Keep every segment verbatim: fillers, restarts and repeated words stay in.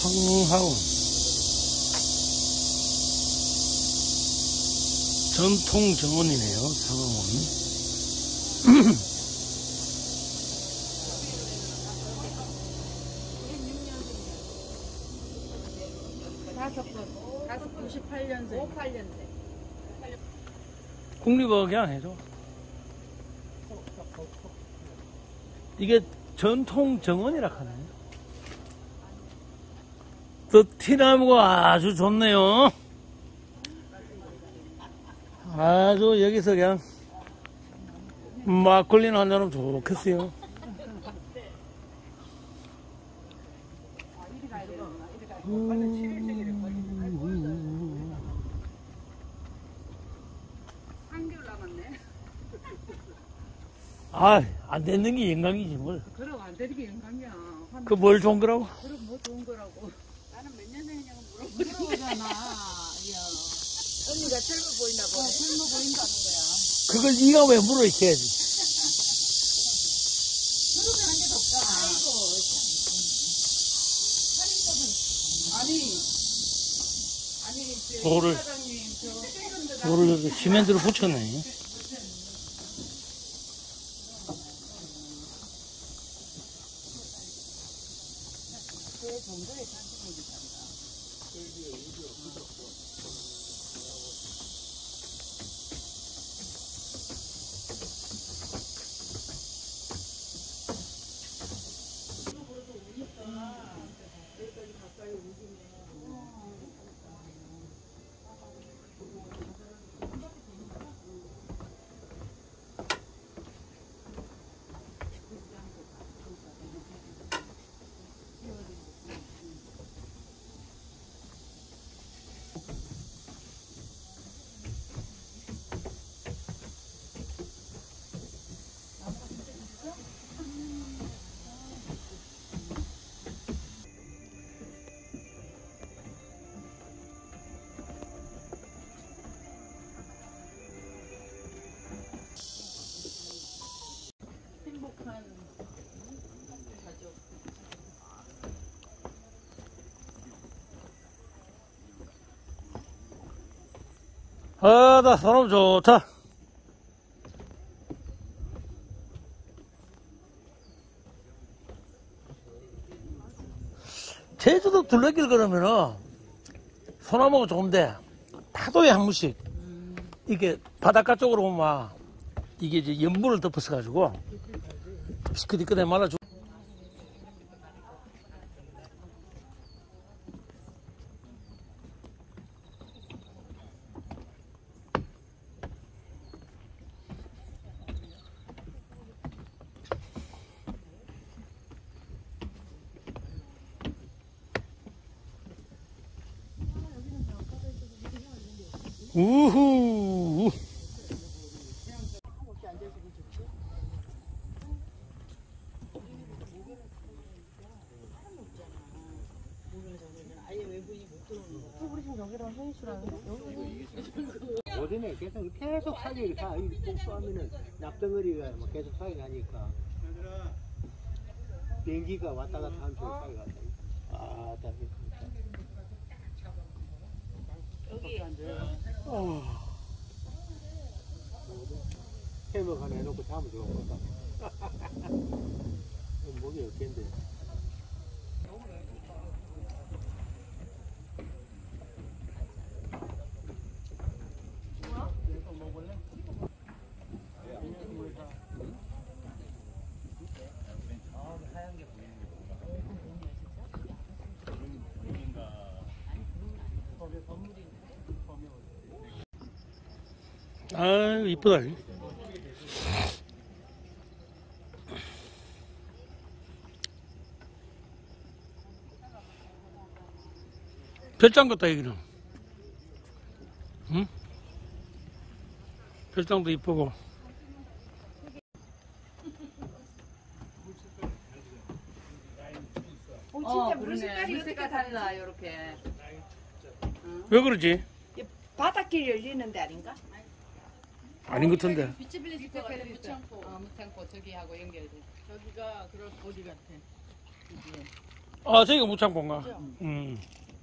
상하운 전통 정원이네요. 상하운. 다섯 번, 다섯 구십팔 년생, 오십팔 년생. 국립어학원 해줘. 이게 전통 정원이라 하네. 또 티나무가 아주 좋네요. 아주 여기서 그냥 막걸리나 한잔하면 좋겠어요. 음. 한개월 남았네. 아, 안 되는 게 영광이지 뭘. 그럼 안 되는 게 영광이야. 그 뭘 좋은 거라고? 그럼 뭐 좋은 거라고. 나는 몇 년 되냐고 물어보잖아. 언니가 젊어 보인다 보네. 어, 젊어 보인다는 거야. 그걸 네가 왜 물어 이렇게 해야지. 그러면 한 개도 없다. 아이고. 아니, 아니, 돌을, 돌을 시멘트로 붙였네. 그 정도의 상식이 있단다. 행복한 가족. 아, 나 사람 좋다. 제주도 둘레길 걸으면은 소나무가 좋은데 파도에 한 번씩 이게 바닷가 쪽으로 오면 이게 이제 연분을 덮어서 가지고 시끄디끄대 말아주고. 우후. 오전에 계속 계속 사격이 다 복수하면은 납덩어리가 막 계속 사격이 나니까 비행기가 왔다 갔다 하면 저 사격이 갔다. 아, 다 여기 어. 해먹 하나 해놓고 자면 좋은 거다. 목이 어텐데. 아, 이쁘다. 별장 같다, 여기는. 응? 별장도 이쁘고. 오, 진짜 어, 물 색깔이 물색깔 달라, 이렇게. 왜 그러지? 바닷길 열리는 데 아닌가? 아닌 것 같은데. 비치빌리스 것 같아, 무창포. 어, 무창포 저기하고 연결돼. 저기가 그런 어디 같아. 아, 저기가 무창고인가? 음.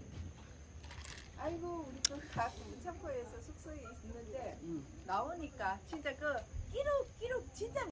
아이고 우리 또 가끔 무창포에서 숙소에 있는데 나오니까 진짜 그 끼룩 끼룩 진짜.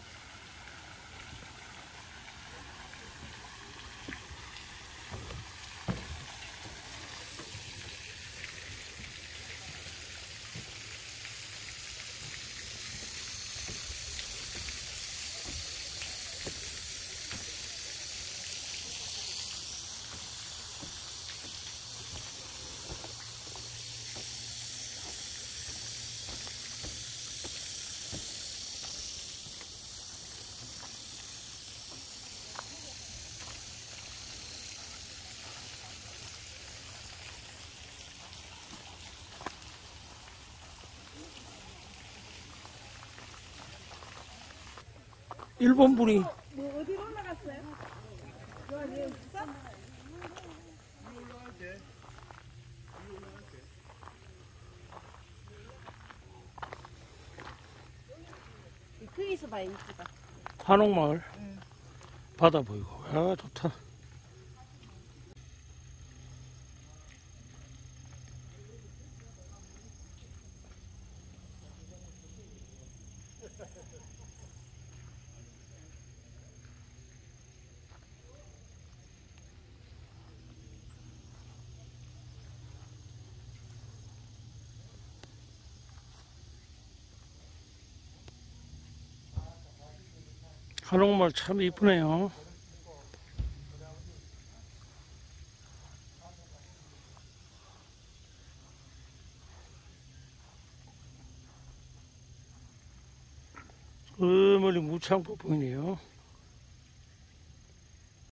일본 분이 뭐 어디로 올라갔어요? 여기 있어? 거기서 봐야 이쁘다. 한옥마을. 바다 보이고. 아, 좋다. 한옥마을 참 이쁘네요. 저 멀리 무창포 보이네요.